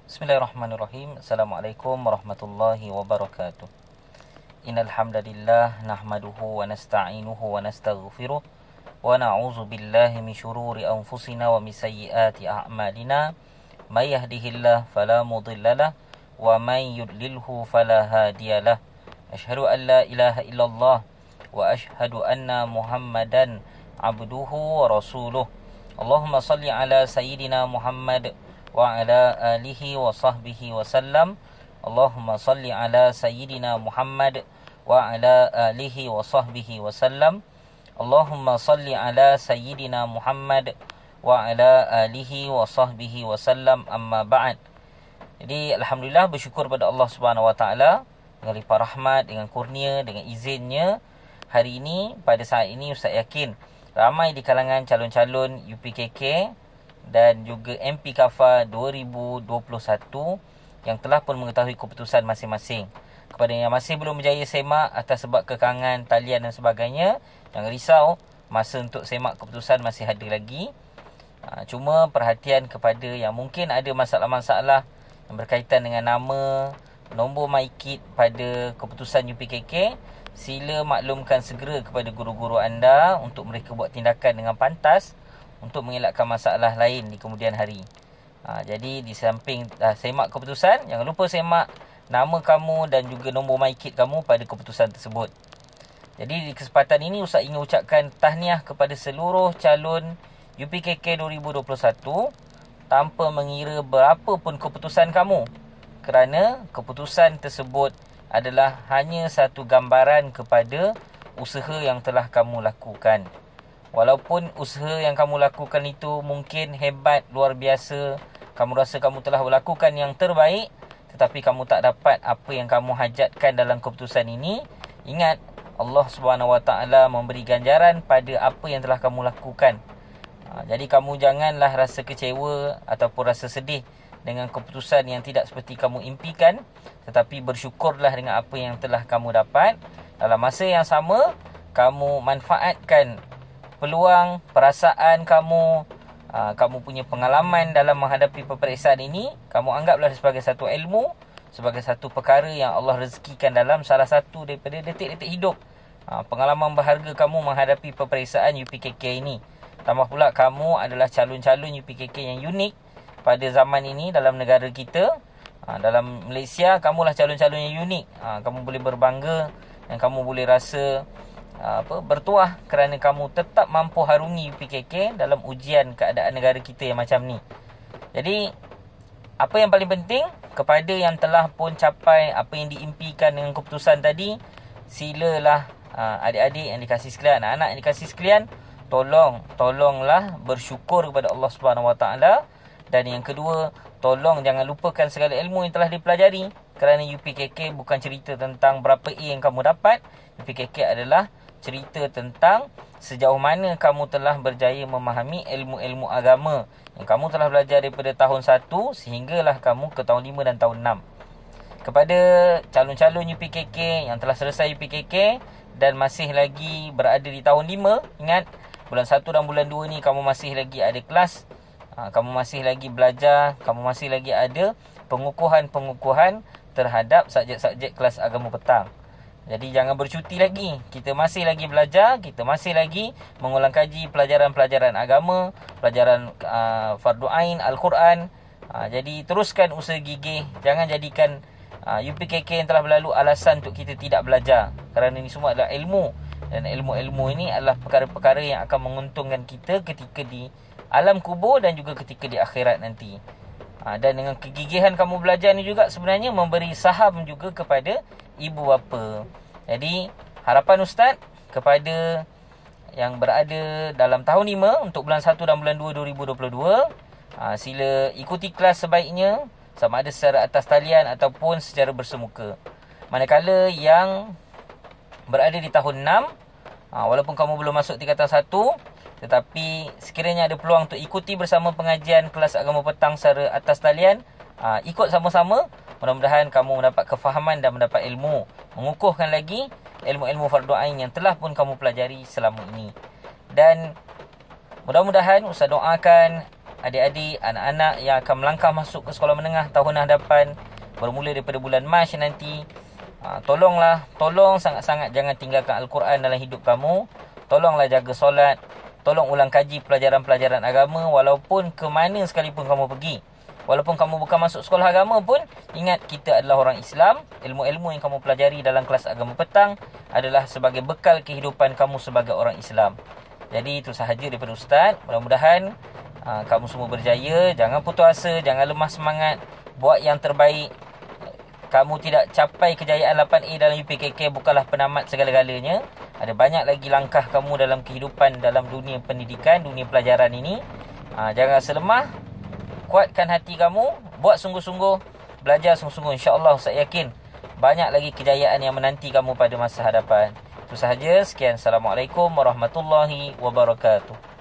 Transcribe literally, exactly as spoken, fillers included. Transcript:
Bismillahirrahmanirrahim. Assalamualaikum warahmatullahi wabarakatuh. Innal hamdalillah nahmaduhu wa nasta'inuhu wa nastaghfiruh wa na'udzu billahi min shururi anfusina wa min sayyiati a'malina. May yahdihillahu fala mudhillalah wa may yudlilhu fala hadiyalah. Asyhadu an la ilaha illallah wa asyhadu anna Muhammadan abduhu wa rasuluh. Allahumma salli ala sayyidina Muhammad wa ala alihi wa sahbihi wa sallam. Allahumma salli ala sayyidina Muhammad wa ala alihi wa sahbihi wa sallam. Allahumma salli ala sayyidina Muhammad wa ala alihi wa sahbihi wa sallam. Amma ba'd. Jadi alhamdulillah, bersyukur pada Allah Subhanahu wa taala dengan limpah rahmat, dengan kurnia, dengan izinnya, hari ini, pada saat ini Ustaz yakin ramai di kalangan calon-calon U P K K dan juga M P KAFA dua ribu dua puluh satu yang telah pun mengetahui keputusan masing-masing. Kepada yang masih belum berjaya semak atas sebab kekangan, talian dan sebagainya, jangan risau, masa untuk semak keputusan masih ada lagi. Cuma perhatian kepada yang mungkin ada masalah-masalah yang berkaitan dengan nama, nombor MyKit pada keputusan U P K K, sila maklumkan segera kepada guru-guru anda untuk mereka buat tindakan dengan pantas untuk mengelakkan masalah lain di kemudian hari. Ha, jadi di samping dah semak keputusan, jangan lupa semak nama kamu dan juga nombor MyKit kamu pada keputusan tersebut. Jadi di kesempatan ini Ustaz ingin ucapkan tahniah kepada seluruh calon U P K K dua ribu dua puluh satu tanpa mengira berapa pun keputusan kamu, kerana keputusan tersebut adalah hanya satu gambaran kepada usaha yang telah kamu lakukan. Walaupun usaha yang kamu lakukan itu mungkin hebat, luar biasa, kamu rasa kamu telah melakukan yang terbaik, tetapi kamu tak dapat apa yang kamu hajatkan dalam keputusan ini, ingat Allah Subhanahu Wa Taala memberi ganjaran pada apa yang telah kamu lakukan. Ha, jadi kamu janganlah rasa kecewa ataupun rasa sedih dengan keputusan yang tidak seperti kamu impikan, tetapi bersyukurlah dengan apa yang telah kamu dapat. Dalam masa yang sama, kamu manfaatkan peluang, perasaan kamu, aa, kamu punya pengalaman dalam menghadapi peperiksaan ini, kamu anggaplah sebagai satu ilmu, sebagai satu perkara yang Allah rezekikan dalam salah satu daripada detik-detik hidup. Aa, pengalaman berharga kamu menghadapi peperiksaan U P K K ini. Tambah pula kamu adalah calon-calon U P K K yang unik pada zaman ini dalam negara kita. Aa, dalam Malaysia, kamulah calon-calon yang unik. Aa, kamu boleh berbangga dan kamu boleh rasa apa bertuah kerana kamu tetap mampu harungi U P K K dalam ujian keadaan negara kita yang macam ni. Jadi apa yang paling penting, kepada yang telah pun capai apa yang diimpikan dengan keputusan tadi, silalah aa, adik-adik yang dikasih sekalian, anak-anak yang dikasih sekalian, tolong tolonglah bersyukur kepada Allah Subhanahu Wa Taala. Dan yang kedua, tolong jangan lupakan segala ilmu yang telah dipelajari, kerana U P K K bukan cerita tentang berapa A yang kamu dapat. U P K K adalah cerita tentang sejauh mana kamu telah berjaya memahami ilmu-ilmu agama yang kamu telah belajar daripada tahun satu sehinggalah kamu ke tahun lima dan tahun enam. Kepada calon-calon U P K K yang telah selesai U P K K dan masih lagi berada di tahun lima, ingat, bulan satu dan bulan dua ni kamu masih lagi ada kelas, ha, kamu masih lagi belajar, kamu masih lagi ada pengukuhan-pengukuhan terhadap subjek-subjek kelas agama petang. Jadi jangan bercuti lagi. Kita masih lagi belajar, kita masih lagi mengulang kaji pelajaran-pelajaran agama, pelajaran uh, fardu ain, Al-Quran. Uh, jadi teruskan usaha gigih. Jangan jadikan uh, U P K K yang telah berlalu alasan untuk kita tidak belajar. Kerana ini semua adalah ilmu. Dan ilmu-ilmu ini adalah perkara-perkara yang akan menguntungkan kita ketika di alam kubur dan juga ketika di akhirat nanti. Uh, dan dengan kegigihan kamu belajar ni juga sebenarnya memberi saham juga kepada ibu bapa. Jadi harapan Ustaz kepada yang berada dalam tahun lima untuk bulan satu dan bulan dua dua ribu dua puluh dua, aa, sila ikuti kelas sebaiknya, sama ada secara atas talian ataupun secara bersemuka. Manakala yang berada di tahun enam, aa, walaupun kamu belum masuk tingkatan satu, tetapi sekiranya ada peluang untuk ikuti bersama pengajian kelas agama petang secara atas talian, aa, ikut sama-sama. Mudah-mudahan kamu mendapat kefahaman dan mendapat ilmu, mengukuhkan lagi ilmu-ilmu fardu ain yang telah pun kamu pelajari selama ini. Dan mudah-mudahan Ustaz doakan adik-adik, anak-anak yang akan melangkah masuk ke sekolah menengah tahun hadapan, bermula daripada bulan Mac nanti. Ha, tolonglah, tolong sangat-sangat jangan tinggalkan Al-Quran dalam hidup kamu. Tolonglah jaga solat. Tolong ulang kaji pelajaran-pelajaran agama walaupun ke mana sekalipun kamu pergi. Walaupun kamu bukan masuk sekolah agama pun, ingat kita adalah orang Islam. Ilmu-ilmu yang kamu pelajari dalam kelas agama petang adalah sebagai bekal kehidupan kamu sebagai orang Islam. Jadi itu sahaja daripada Ustaz. Mudah-mudahan aa, kamu semua berjaya. Jangan putus asa, jangan lemah semangat. Buat yang terbaik. Kamu tidak capai kejayaan lapan A dalam U P K K bukanlah penamat segala-galanya. Ada banyak lagi langkah kamu dalam kehidupan, dalam dunia pendidikan, dunia pelajaran ini. Aa, jangan rasa lemah. Kuatkan hati kamu, buat sungguh-sungguh, belajar sungguh-sungguh. InsyaAllah saya yakin banyak lagi kejayaan yang menanti kamu pada masa hadapan. Itu sahaja. Sekian. Assalamualaikum warahmatullahi wabarakatuh.